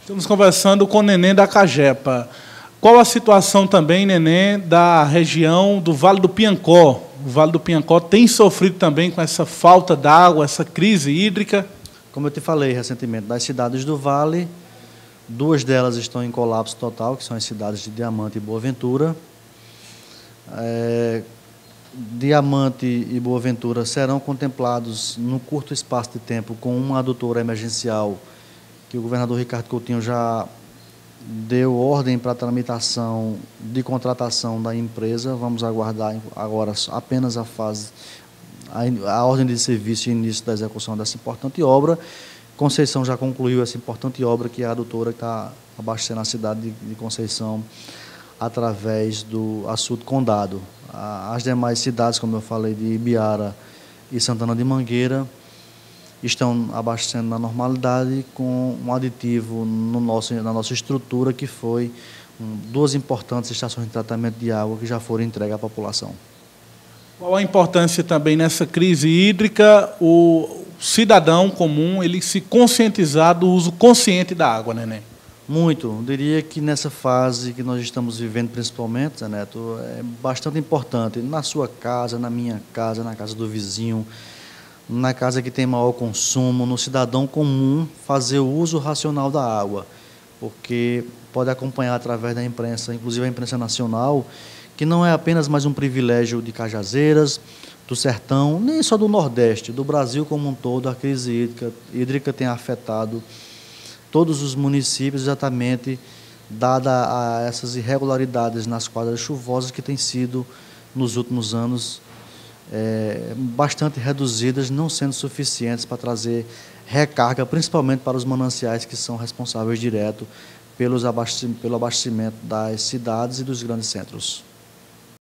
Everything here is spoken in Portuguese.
Estamos conversando com o Neném da Cagepa. Qual a situação também, Neném, da região do Vale do Piancó? O Vale do Piancó tem sofrido também com essa falta d'água, essa crise hídrica? Como eu te falei recentemente, das cidades do Vale, 2 delas estão em colapso total, que são as cidades de Diamante e Boa Ventura. Diamante e Boa Ventura serão contemplados no curto espaço de tempo com uma adutora emergencial que o governador Ricardo Coutinho já deu ordem para a tramitação de contratação da empresa. Vamos aguardar agora apenas a ordem de serviço e início da execução dessa importante obra. Conceição já concluiu essa importante obra, que é a adutora que está abastecendo a cidade de Conceição através do açude Condado. As demais cidades, como eu falei, de Ibiara e Santana de Mangueira, estão abastecendo na normalidade com um aditivo na nossa estrutura, que foi 2 importantes estações de tratamento de água que já foram entregues à população. Qual a importância também nessa crise hídrica, o cidadão comum ele se conscientizar do uso consciente da água, Neném? Muito. Eu diria que nessa fase que nós estamos vivendo, principalmente, Zé Neto, é bastante importante, na sua casa, na minha casa, na casa do vizinho, na casa que tem maior consumo, no cidadão comum, fazer o uso racional da água, porque pode acompanhar através da imprensa, inclusive a imprensa nacional, que não é apenas mais um privilégio de Cajazeiras, do Sertão, nem só do Nordeste, do Brasil como um todo. A crise hídrica tem afetado todos os municípios, exatamente dada a essas irregularidades nas quadras chuvosas que têm sido, nos últimos anos, bastante reduzidas, não sendo suficientes para trazer recarga, principalmente para os mananciais que são responsáveis direto pelo abastecimento das cidades e dos grandes centros.